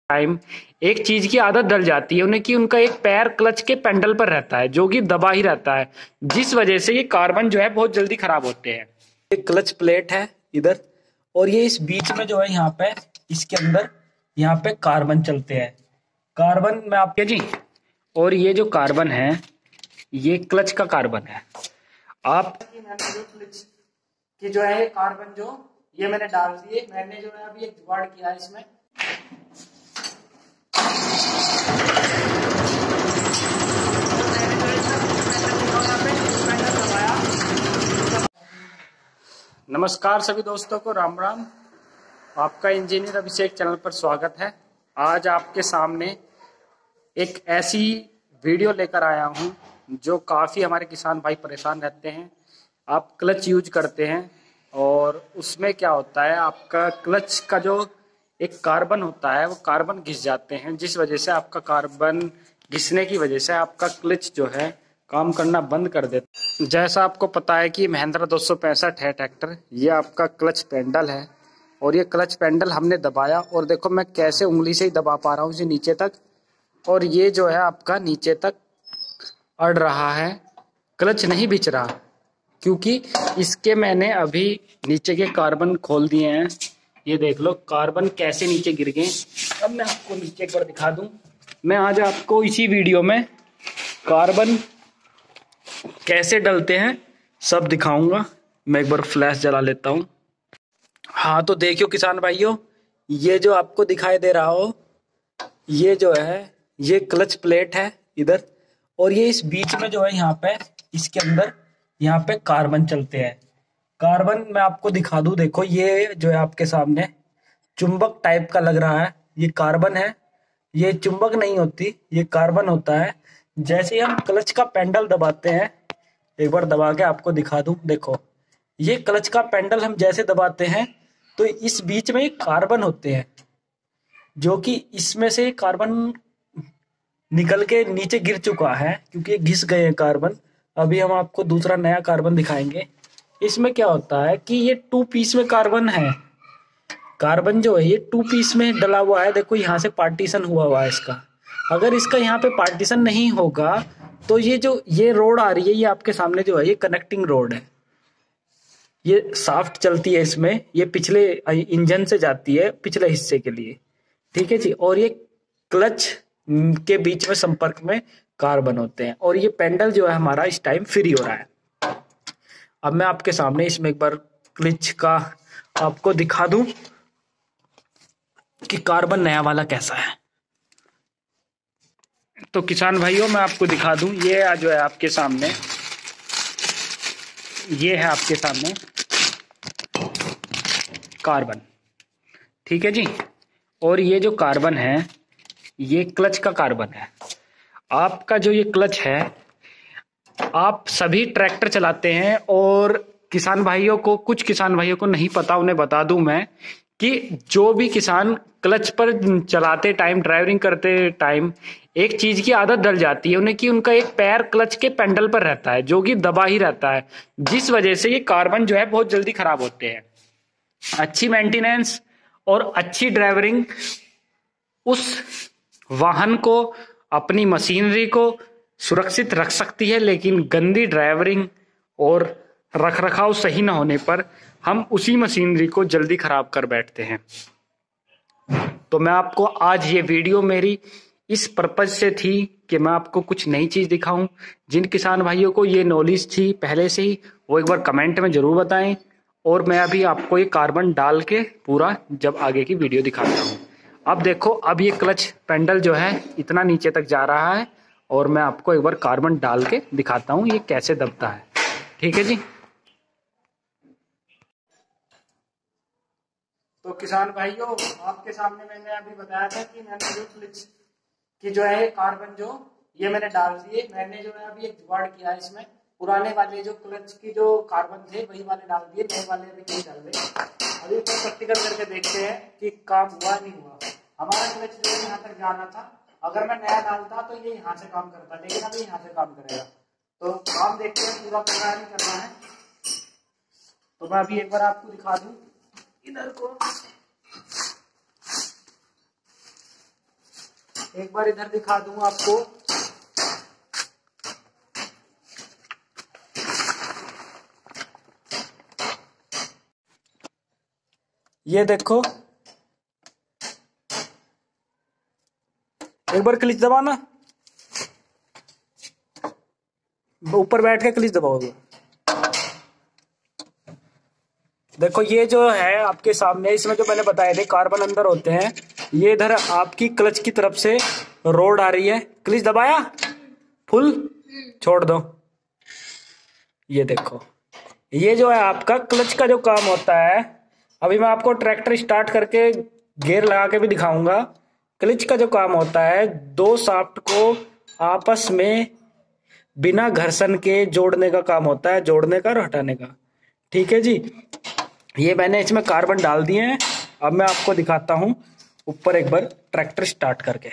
Time एक चीज की आदत डल जाती है उन्हें कि उनका एक पैर क्लच के पेंडल पर रहता है जो कि दबा ही रहता है, जिस वजह से ये कार्बन जो है बहुत जल्दी खराब होते हैं। ये क्लच प्लेट है इधर, और ये इस बीच में जो है यहाँ पे इसके अंदर यहाँ पे कार्बन चलते हैं। कार्बन में आप जी, और ये जो कार्बन है ये क्लच का कार्बन है। आप कि जो है कार्बन जो ये मैंने डाल दिए, मैंने जो है अभी एक जुगाड़ किया है इसमें। नमस्कार सभी दोस्तों को, राम राम। आपका इंजीनियर अभिषेक चैनल पर स्वागत है। आज आपके सामने एक ऐसी वीडियो लेकर आया हूं जो काफ़ी हमारे किसान भाई परेशान रहते हैं। आप क्लच यूज करते हैं और उसमें क्या होता है, आपका क्लच का जो एक कार्बन होता है वो कार्बन घिस जाते हैं, जिस वजह से आपका कार्बन घिसने की वजह से आपका क्लच जो है काम करना बंद कर देता है। जैसा आपको पता है कि महिंद्रा 265 है ट्रैक्टर, ये आपका क्लच पेंडल है और ये क्लच पेंडल हमने दबाया और देखो मैं कैसे उंगली से ही दबा पा रहा हूँ इसे नीचे तक, और ये जो है आपका नीचे तक अड़ रहा है, क्लच नहीं बिच रहा, क्योंकि इसके मैंने अभी नीचे के कार्बन खोल दिए हैं। ये देख लो कार्बन कैसे नीचे गिर गए। अब मैं आपको नीचे एक बार दिखा दूं। मैं आज आपको इसी वीडियो में कार्बन कैसे डलते हैं सब दिखाऊंगा। मैं एक बार फ्लैश जला लेता हूँ। हाँ तो देखियो किसान भाइयों, ये जो आपको दिखाई दे रहा हो ये जो है ये क्लच प्लेट है इधर, और ये इस बीच में जो है यहाँ पे इसके अंदर यहाँ पे कार्बन चलते हैं। कार्बन मैं आपको दिखा दूं, देखो ये जो है आपके सामने चुंबक टाइप का लग रहा है, ये कार्बन है। ये चुंबक नहीं होती, ये कार्बन होता है। जैसे ही हम क्लच का पेंडल दबाते हैं, एक बार दबा के आपको दिखा दूं, देखो ये क्लच का पेंडल हम जैसे दबाते हैं तो इस बीच में कार्बन होते हैं, जो कि इसमें से कार्बन निकल के नीचे गिर चुका है क्योंकि ये घिस गए हैं कार्बन। अभी हम आपको दूसरा नया कार्बन दिखाएंगे। इसमें क्या होता है कि ये 2 पीस में कार्बन है। कार्बन जो है ये 2 पीस में डला हुआ है। देखो यहाँ से पार्टीशन हुआ है इसका। अगर इसका यहाँ पे पार्टीशन नहीं होगा तो ये जो ये रोड आ रही है, ये आपके सामने जो है ये कनेक्टिंग रोड है। ये शाफ्ट चलती है इसमें, ये पिछले इंजन से जाती है पिछले हिस्से के लिए, ठीक है जी। और ये क्लच के बीच में संपर्क में कार्बन होते हैं, और ये पेंडल जो है हमारा इस टाइम फ्री हो रहा है। अब मैं आपके सामने इसमें एक बार क्लच का आपको दिखा दूं कि कार्बन नया वाला कैसा है। तो किसान भाइयों मैं आपको दिखा दूं, ये जो है आपके सामने, ये है आपके सामने कार्बन, ठीक है जी। और ये जो कार्बन है ये क्लच का कार्बन है। आपका जो ये क्लच है, आप सभी ट्रैक्टर चलाते हैं और किसान भाइयों को, कुछ किसान भाइयों को नहीं पता, उन्हें बता दूं मैं कि जो भी किसान क्लच पर चलाते टाइम, ड्राइविंग करते टाइम एक चीज की आदत डल जाती है उन्हें कि उनका एक पैर क्लच के पेंडल पर रहता है जो कि दबा ही रहता है, जिस वजह से ये कार्बन जो है बहुत जल्दी खराब होते हैं। अच्छी मेंटेनेंस और अच्छी ड्राइविंग उस वाहन को, अपनी मशीनरी को सुरक्षित रख सकती है, लेकिन गंदी ड्राइविंग और रखरखाव सही ना होने पर हम उसी मशीनरी को जल्दी खराब कर बैठते हैं। तो मैं आपको आज ये वीडियो मेरी इस पर्पज से थी कि मैं आपको कुछ नई चीज दिखाऊं। जिन किसान भाइयों को ये नॉलेज थी पहले से ही, वो एक बार कमेंट में जरूर बताएं, और मैं अभी आपको ये कार्बन डाल के पूरा जब आगे की वीडियो दिखाता हूँ। अब देखो, अब ये क्लच पेंडल जो है इतना नीचे तक जा रहा है, और मैं आपको एक बार कार्बन डाल के दिखाता हूँ ये कैसे दबता है, ठीक है जी। तो किसान भाइयों, आपके सामने मैंने अभी बताया था कि मैंने जो क्लच की जो है कार्बन जो ये मैंने डाल दिए, मैंने जो है अभी एक जुगाड़ किया है इसमें। पुराने वाले जो क्लच की जो कार्बन थे वही वाले डाल दिए, नए वाले अभी नहीं डाल रहे। अभी तो प्रैक्टिकल करके देखते हैं कि काम हुआ नहीं हुआ। हमारा क्लच जो है यहाँ तक जाना था, अगर मैं नया डालता तो ये यहाँ से काम करता, लेकिन अभी यहाँ से काम करेगा। तो काम देखते हैं पूरा करना नहीं करना है। तो मैं अभी एक बार आपको दिखा दूं इधर को। एक बार इधर दिखा दूं आपको। ये देखो, एक बार क्लिच दबाना, ऊपर बैठ के क्लिच दबाओगे। देखो ये जो है आपके सामने, इसमें जो मैंने बताए थे कार्बन अंदर होते हैं, ये इधर आपकी क्लच की तरफ से रोड आ रही है। क्लिच दबाया, फुल छोड़ दो। ये देखो, ये जो है आपका क्लच का जो काम होता है। अभी मैं आपको ट्रैक्टर स्टार्ट करके गियर लगा के भी दिखाऊंगा। क्लच का जो काम होता है, दो शाफ्ट को आपस में बिना घर्षण के जोड़ने का काम होता है, जोड़ने का और हटाने का। ठीक है जी, ये मैंने इसमें कार्बन डाल दिए हैं। अब मैं आपको दिखाता हूं ऊपर एक बार ट्रैक्टर स्टार्ट करके।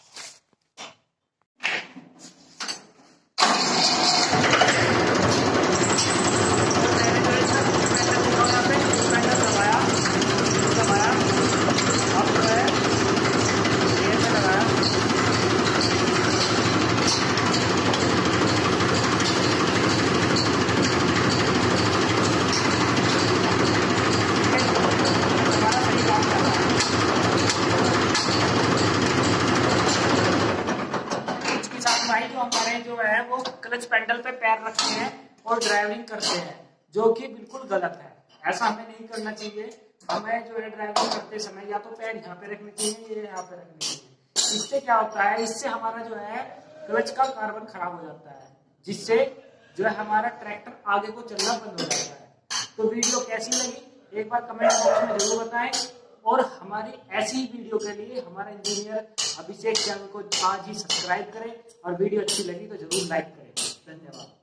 भाई जो हमारे जो है वो क्लच पेडल पे पैर रखते हैं और ड्राइविंग करते हैं, जो कि बिल्कुल गलत है। ऐसा हमें नहीं करना चाहिए। हमें जो है ड्राइविंग करते समय या तो पैर यहाँ पे रखने चाहिए या यहाँ पे रखने चाहिए। इससे क्या होता है, इससे हमारा जो है क्लच का कार्बन खराब हो जाता है, जिससे जो है हमारा ट्रैक्टर आगे को चलना बंद हो जाता है। तो वीडियो कैसी लगी एक बार कमेंट बॉक्स में जरूर बताएं, और हमारी ऐसी ही वीडियो के लिए हमारा इंजीनियर अभिषेक चैनल को आज ही सब्सक्राइब करें, और वीडियो अच्छी लगी तो जरूर लाइक करें। धन्यवाद।